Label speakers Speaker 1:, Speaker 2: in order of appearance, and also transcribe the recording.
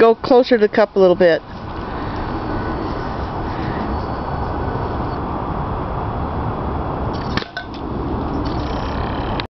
Speaker 1: Go closer to the cup a little bit.